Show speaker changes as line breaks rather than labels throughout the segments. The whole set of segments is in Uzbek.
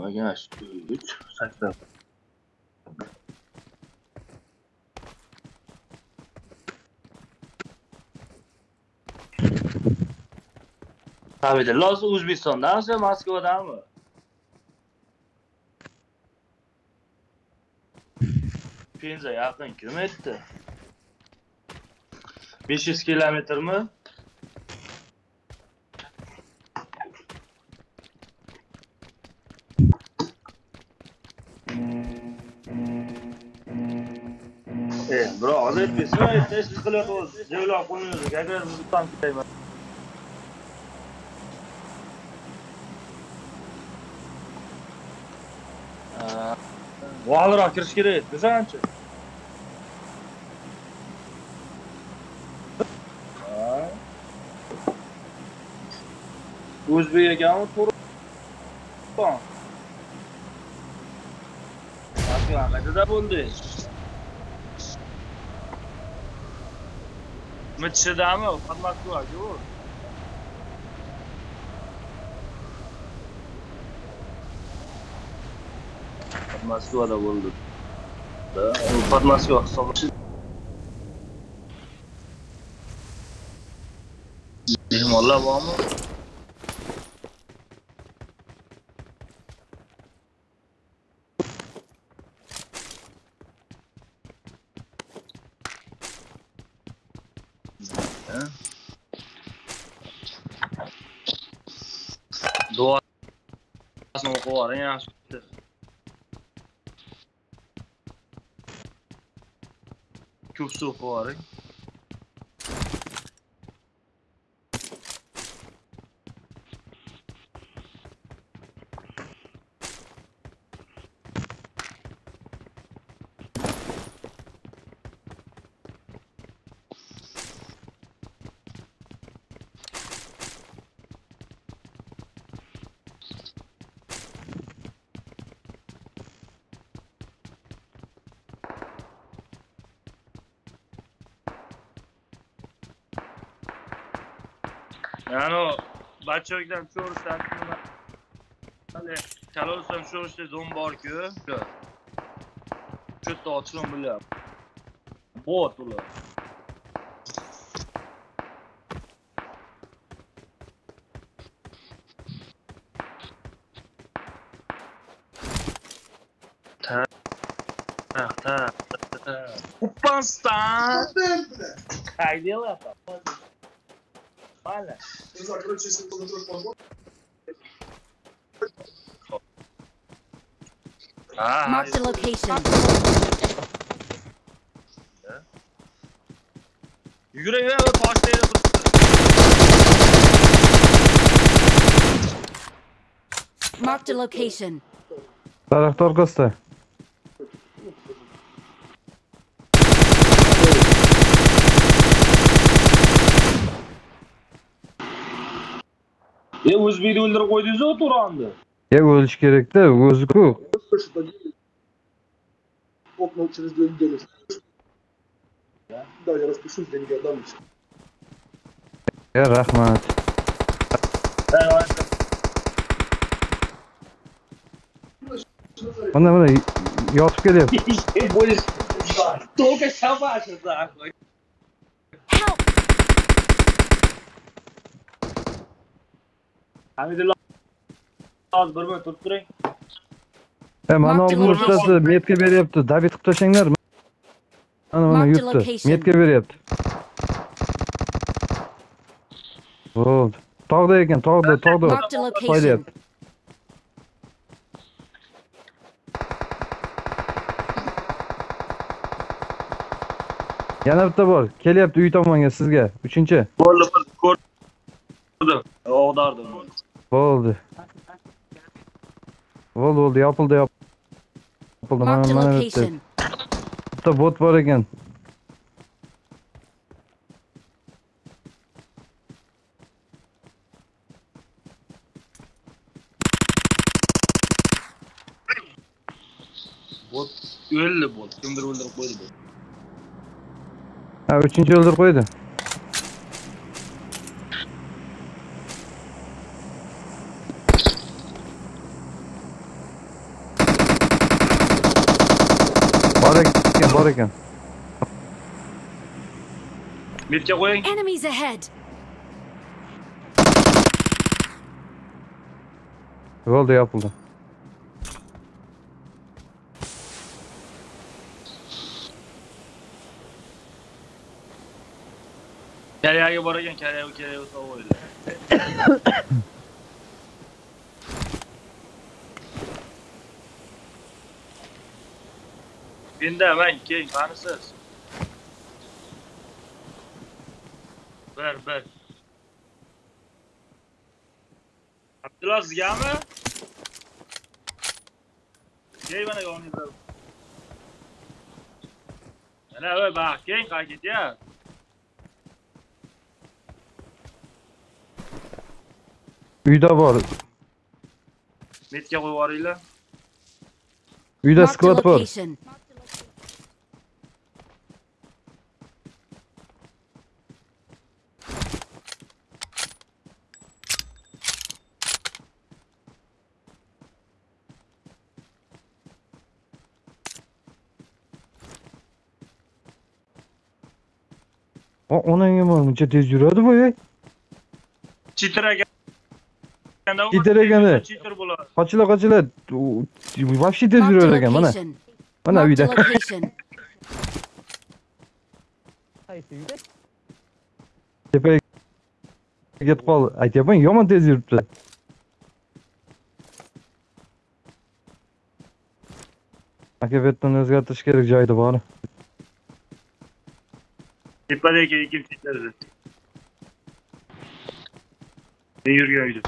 Yaş 3 sakla. Tabii de Los Uzbekistan'dan mı Moskova'dan mı? Penza yakın kilometre. 500 kilometre mi? Bro, hozir pesma test qilyapmiz. Jevlab qo'yamiz. Agar biz tam ketayman. Vaqtroq kirish kerak. Bizanchi. O'zbek ekanmi to'g'ri. Moskvada bo'ldi. Mitchidami? Moskvaga. Moskvada bo'ldi. Moskva hisoblashi. Mehmonlar bormi? Duasini o'qib oling yaxshi. Ko'p suv o'qib oling. Yani bachakdan cho'rishdan nima? Hali kalolsam cho'rishda zon bor-ku. Shu yerda ochishim bilyapti. Bot ular. Ta. Kupastan. Haydilar. Vale.
Mark the location.
Yugurayver va toshlaydi.
Mark the location.
Taraftar orqasida.
O'zbekni o'ldirib qo'ydingiz-ku Turanni.
O'lish kerak-da, o'zi-ku.
Окна через 2 недели. Да, я распишусь, деньги отдам.
Rahmat. Mana yotib kelyapti.
Только собачья захуй.
Help!
Hamidulloh hozir bir turib turing.
Mana bu ustasi metka beryapti. David qilib tashlanglar. Mana yurtdi. Metka beryapti. Bo'ldi. Tog'da ekan, tog'da.
Mark the location.
Yana bitta bor. Kelyapti uy tomonga sizga. 3-chi.
Bo'ldi, ko'rdim. O'g'dardim.
Bo'ldi. Yopildi.
Mark the
Mana
location.
bitta bot bor ekan.
Bot o'ldi bot. Kimdir o'ldirib qo'ydi bot.
Ha, 3-chi o'ldirib qo'ydi. bor ekan.
Metga qo'ying.
Enemies ahead!
Bo'ldi, yopildi.
Karyaga bor ekan, karyaga o'tib qo'ydi. Menda men keyin qanisiz? Bir. Abdullah sizgami? Keyin mana yoningizda. Mana voy bak, keyin qayt ketyapti.
Uyda bor.
Metga qo'yib yuboringlar.
Uyda
Marked a
sklad bor.
location.
Onang nima buncha tez yuradi bu ey?
Chitragan.
Chitragani.
Chitr bo'ladi.
Qochila. Вообще tez
Marked a
yurar ekan mana.
location.
Mana
Marked
uyda.
a location.
Tepaga ketib qol. Aytyapman, yomon tez yuribdi. Akabetdan o'zgartirish kerak joyida bor.
Tepadagi ikkinchi chitradi. Ne yurgan uyda.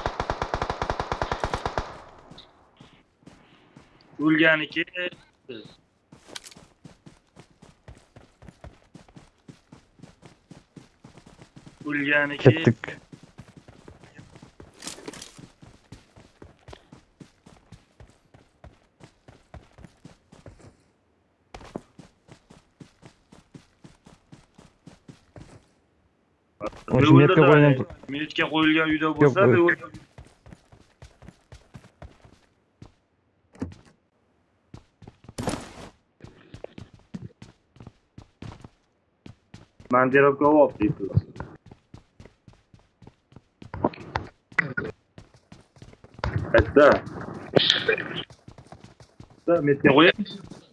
O'lganiki.
Ketdik. O'sha metga qo'ygan.
Metga qo'yilgan uyda bo'lsa, Mandirovga olib deydi. Katta. Metga qo'ying.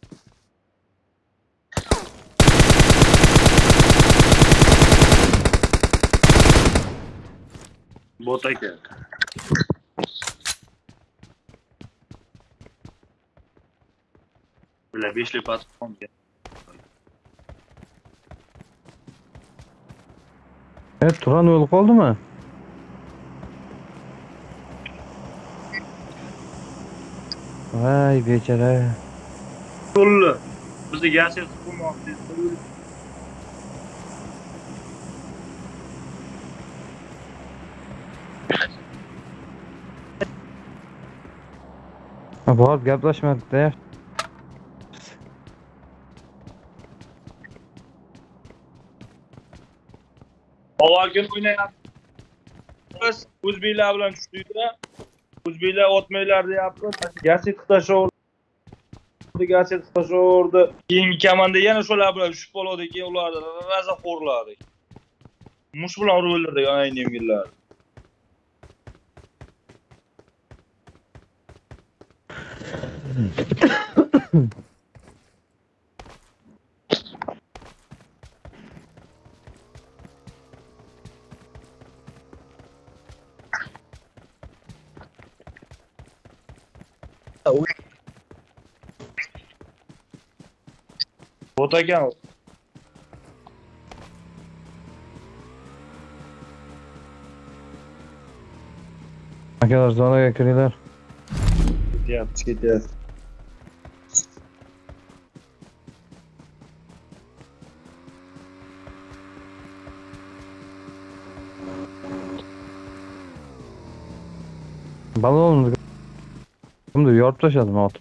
Bot ekan. Bular 5 lik patron.
Turan o'lib qoldimi? Vay bechara.
To'lli. Bizni gazsiz qilmoqchi.
Borib gaplashmadik-da.
Avvalgi o'ynayapmiz. O'zbeklar bilan tushdikda. O'zbeklar otmaylar deyapti. Gazsiz tashaverdi, gazsiz tashaverdi. Keyingi komanda yana shular bilan tushib qoladi, keyin ularni raza qo'rladi. Mush bilan urib o'ldirdi ana yengillar. Bot ekan.
Akalar zonaga kiringlar.
Ketyapti.
Balonimizni kimdir yorib tashladi ot.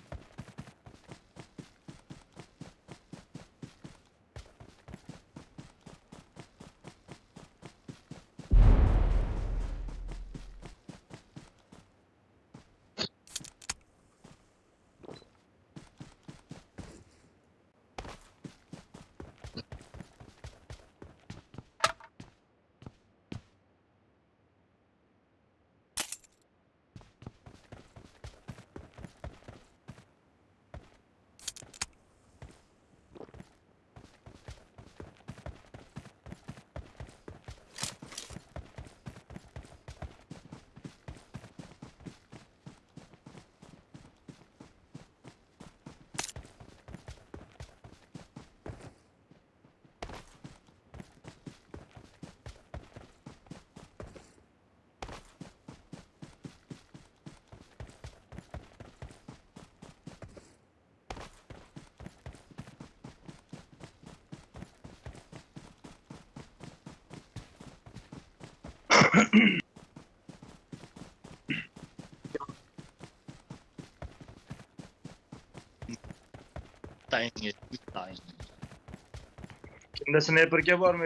Kimda sniperga bormi?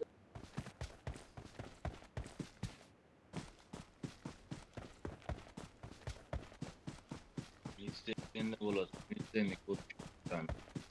Endi bo'ladi. Demak, o'tgan.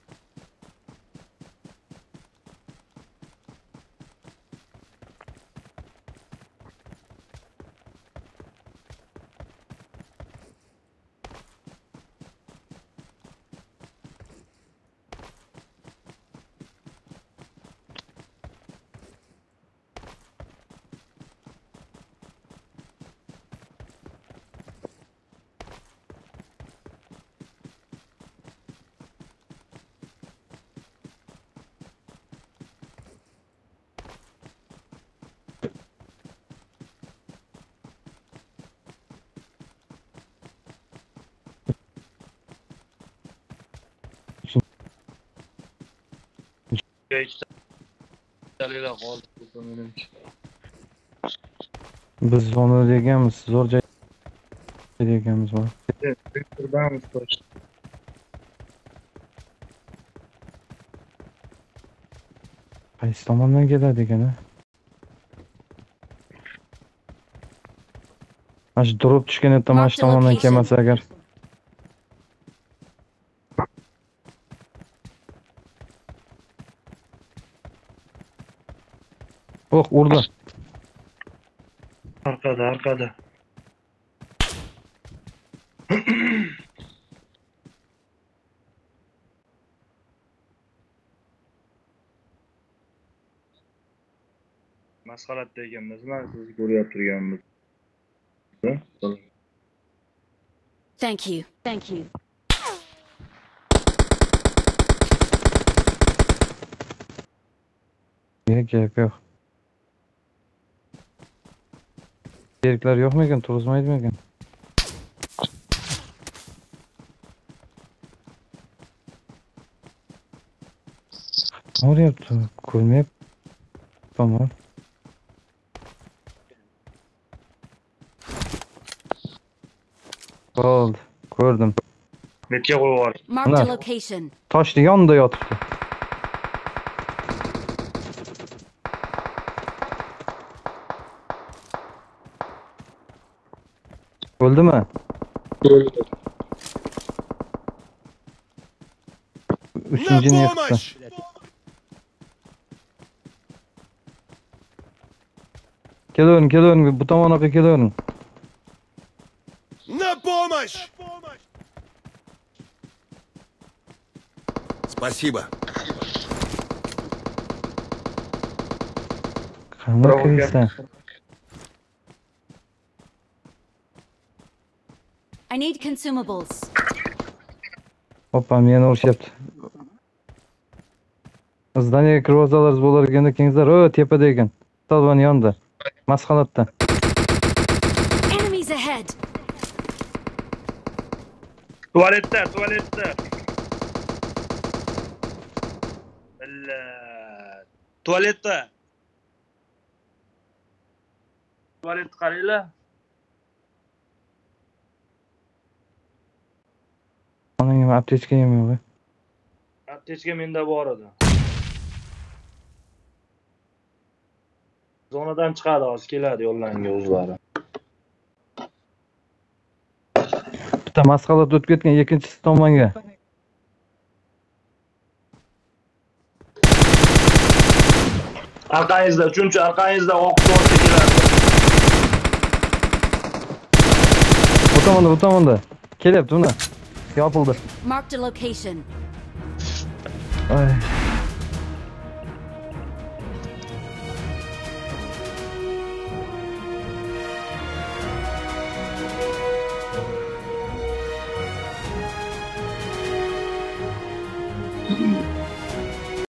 Biz zona deganmiz, zo'r joy deganmiz bor.
Birdamiz qo'sh.
Qaysi tomondan keladi ekan? Mana shu drop tushgan yerda mana shu tomondan kelmasa agar. Oh, urdi.
Arkada. Masxalat deganmiz, mana sizni ko'rib turganmiz.
Thank you.
Yok. Yeriklar yo'qmi ekan, turg'izmaydimi ekan? Ne yaptı? Ko'rmayapman. Oldu. Ko'rdim.
Netga qo'yib yuboring.
Marked a location.
Toshni yonida yotibdi. O'ldimi?
Öldü.
Üçüncünü yıktı. Келin, bu tomoniga kelin.
На помощь! Спасибо.
Qanday kelsan?
I need consumables.
Hoppa, meni urishyapti. Zdaniyaga kirib olsalar bo'lar ekanda kengizlar, o tepada ekan. Talvan yonda. Masxalatda.
Enemies ahead.
Tuvaletda. Tuvaletda. Tuvaletni qaranglar.
Onang aptechka ham yo'q.
Aptechka menda bor edi. Zonadan chiqadi, hozir keladi yo'llanga o'zlari.
Bitta masxalat o'tib ketgan, ikkinchisi tomonga.
Arqangizda, uchinchi arqangizda o'q to'g'ri keladi.
Bu tomonda. Kelyapti uni. Yopildi.
Marked a location.
Ay.